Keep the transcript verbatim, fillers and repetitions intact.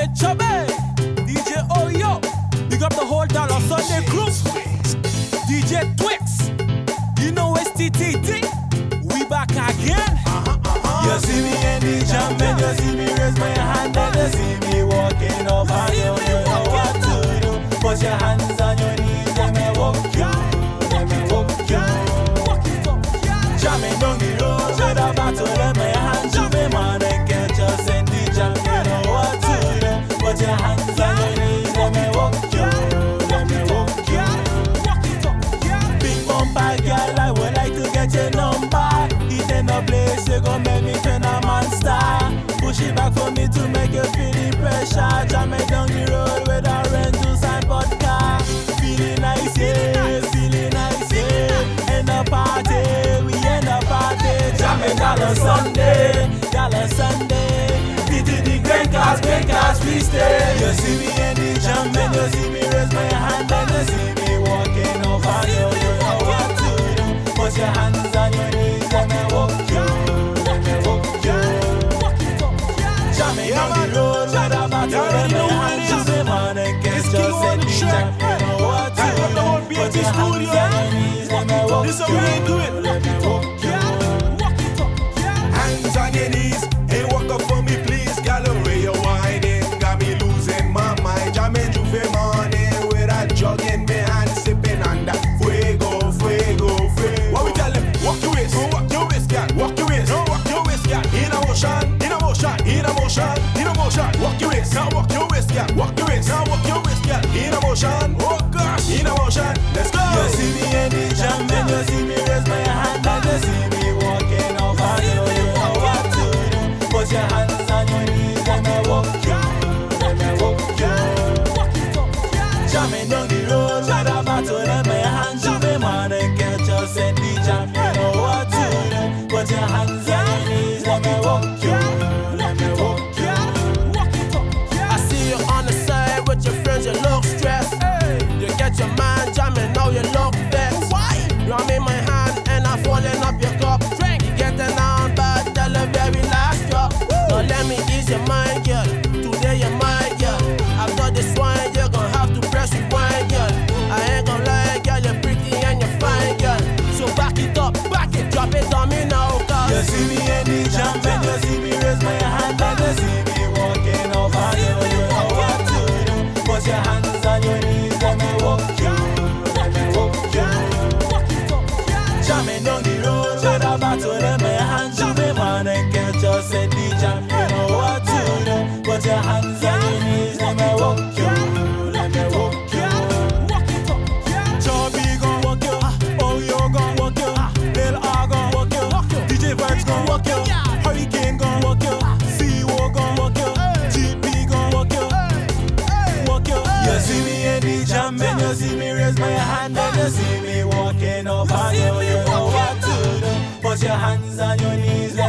Chubby, D J Oyo, big up the whole Dollar Sunday crew. D J Twix, you know S T T D, we back again. Uh-huh, uh-huh. You see me in the jam and you see me raise my hand and you see me walking up and you know what to do. Put your hands on your knees, let me walk you, let me walk you. Jamming down the road with a battle in my hands, you be man and can't just send the jam, you know what to do. Put your hands on your knees, let me walk you, let me walk you. Big bumper girl, I would like to get your number. It ain't no place, you gon' make me turn a monster. Push it back for me to make you feel the pressure. Jamming down the road with a rentals and vodka. Feeling nice, yeah, feeling nice, yeah. In the party, we in the party. Jamming Dollar Sunday, Dollar Sunday. Pity the great cars, great cars, we stay. You see me in the jam and you see me raise my hand and you see me walking up and you know what to do. Put your hands on your knees, let me walk you, let me walk you. Jamming on the road with a battle in my hands, you be man and can't just send me jam. You know what to do. Put your hands on your knees, let me walk you, let me walk you. Hands on your knees, hey, walk up for me, please. Gallery, you're whining, got me losing my mind. Jamming you for morning with a jug in my hand, sipping on that fuego, fuego, fuego. What we tell them? Walk your waist, go walk your waist, girl. Walk your waist, no walk your waist, girl. In a motion, in a motion, in a motion, in a motion. Walk your waist, now walk your waist, girl. Walk your waist, now walk your waist, girl. In a motion, oh gosh, in a motion. Let's go. You see me in the jam and you see me raise my hand and you see me walking up and you know what to do. Put your hands on your knees, let me walk you, let me walk you. Jamming down the road with a battle in my hands, you be man and can't just send the jam, you know what to do. Put your hands on your knees, let me walk you, let me walk you. I see you on the side with your friends, you look stressed. You get your mind jamming, now you look vexed. I'm in my hand and I'm falling up your cup. You getting on bad, tell the very last drop. Now let me ease your mind, girl. Today you're mine, girl. After this wine, you're gonna have to press rewind, girl. I ain't gonna lie, girl, you're pretty and you're fine, girl. So back it up, back it, drop it on me now, cause you see me in the jam and you see me raise my hand and you see me walking up and you know what to do. Put your hands on your knees, let me walk you, let me walk you. Jamming down the road with a battle in my hands, you be man and can't just set the jam, you know what to do. Put your hands on your knees, let me walk you, let me walk you. Chubby gon' walk you, Oyo gon' walk you, Lil R gon' walk you, D J Vibes gon' walk you, Hurricane gon' walk you, C O gon' walk you, G P gon' walk you, walk you. You see me in the jam and you see me raise my hand and you see me walking up and you know what to do. Put your hands on your knees.